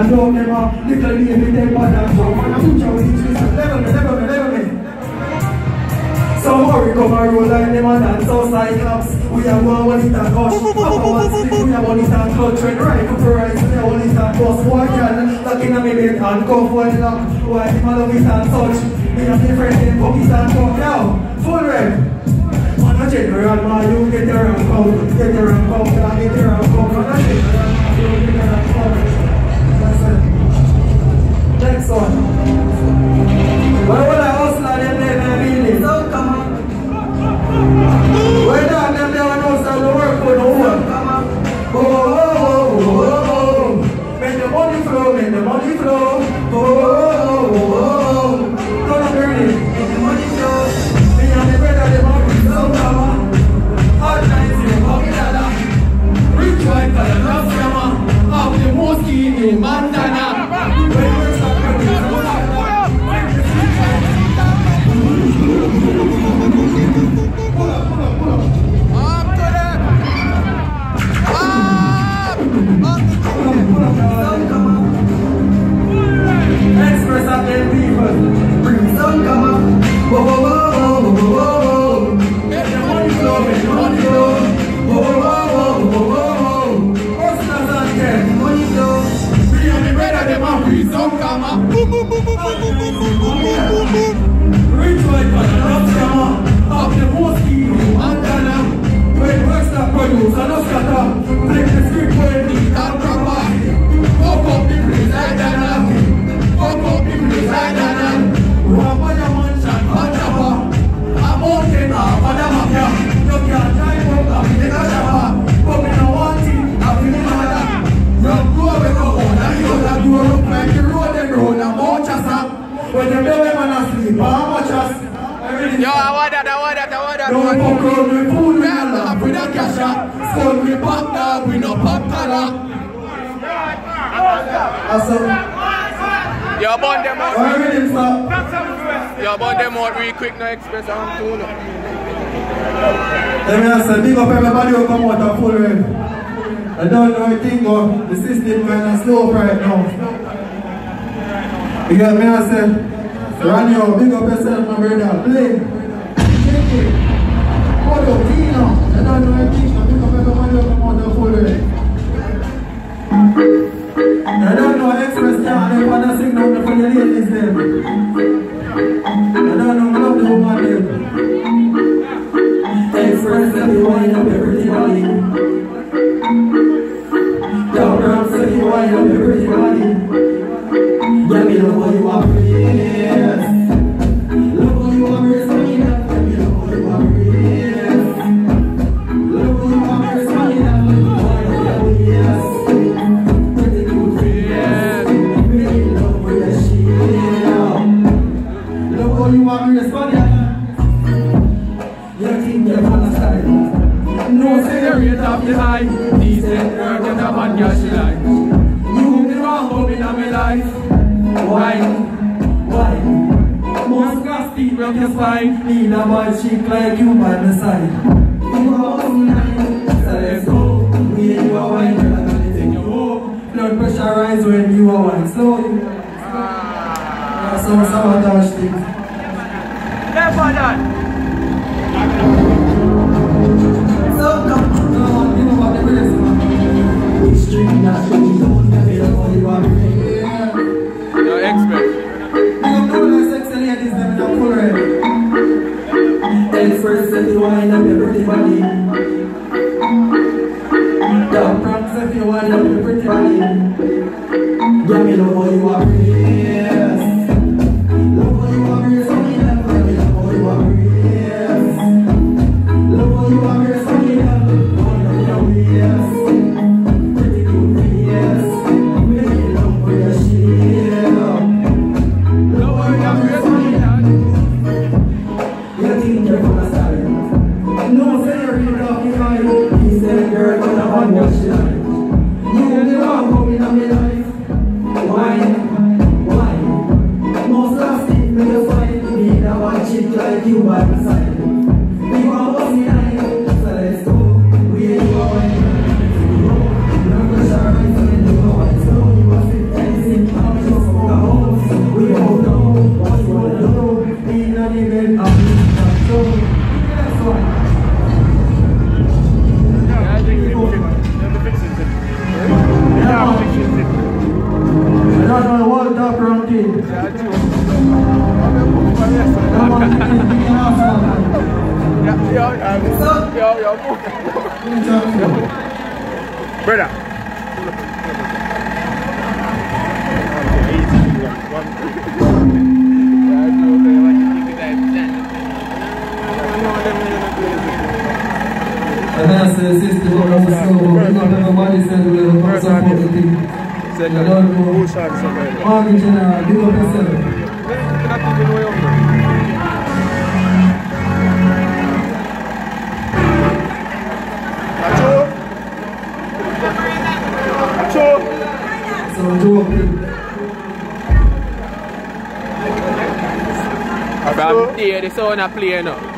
and don't never little baby them bad and so man, I'm future with each level me. Some hurry come and roll like them and dance us like cops. We are one it and hush. Papa one stick, we are one it and clutch. When right up for right, we are one it and bust. Boy can lock in a me bed and cuff one lock. Why him a love it and touch. Me a different them fuck it and fuck now. Full red. Man a general man, you get your rank out. Get your rank out, get your rank out. Man a general man, you get your rank out. That's it. Next one. Why would I hustle and them really? So come on. Why not them there and hustle the work for the work? Come on. Oh. Make the money flow, make the money flow. Oh. Don't burn it. Make the money flow. Me and the brother, they want to so come on. Hard times, you come in a lot. Rich white for the love scammer. Of the most key in Montana. When we're express at them people, bring some come up. Whoa. Make the money flow, make the money flow. Whoa. Hustlers and get money flow. Me and the brother, them a free some come up. Rich white man, love scammer. Of the most key, Montana. When works that produce, I don't scatter. Flip the script when neat and proper. Fuck up the place like that. Fuck up the place like that. We have a mansion, a chopper. A mountain, a mafia. You can't drive up, I feel like a chopper. But me no want it, I feel like a chopper. From Grove to Old, and you have to look like the road and road, and more chassa. When the baby man asleep, how much chassa? Yo, I want that. Don't fuck around with food, we are not with a cash out. So we pop now, we no pop color. Yo, burn them out. Why we didn't stop? Yo, burn them out real quick, no express and tune up. Let me say, big up everybody who come out of full red. I don't know anything, but the system kind of slow right now. You got me, I say, Ranyo, big up yourself, my brother. Play. Hold up, Tino. I don't know anything, but big up everybody who come out of full red. I don't know express can't they wanna sing down for the ladies them. I don't know, I love the woman them. Express that you wind up everybody. Down round say you wind up everybody. Yeah, me love how you are yes. Love how you are very funny enough. Yeah, me love how you are yes. Love how you are very funny enough. Yes. You want me to respond? You think you're on the side? No, say the rate of the high. Decent girl, get a man, girl, she like. You me wrong, but me not me life. Why? Most gas feet rock your spine. Need a boy chick like you by the side. You are all night, so let's go. Me and you are wine, girl, I'm gonna take you home. Blood pressure rise when you are wine slowly. That's some sabotage things. Never done. So come, you know about the rest, man. We string that you don't get it all you are. No expert. You know the sexy ladies them in a full red. Then first if you wind up your pretty body. Down pranks if you wind up your pretty body. Yeah, me love how you are pretty, yes. Love how you are pretty, so me love how you are pretty, yes. Love how you are pretty, so me love how you are yes. Pretty good, yes. Me love how you are shit. Love how you are pretty, so me love. You think you're gonna start it? No, say you're really talking about. He said girl, but I want your shit. You only want coming on me life. Why? second. Who shot the second? Marvin General, big up yourself. You not even know your friend. Acho. So Joe. From there, the sound a play now.